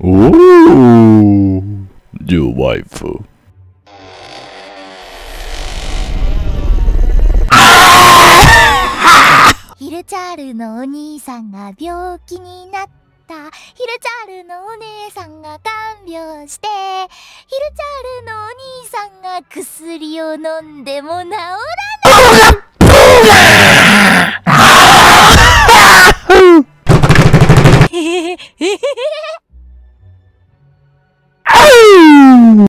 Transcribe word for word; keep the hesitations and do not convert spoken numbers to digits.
Oh, your wife. ヒルチャールのお兄さんが病気になった。ヒルチャールのお姉さんが看病して、ヒルチャールのお兄さんが薬を飲んでも治らない。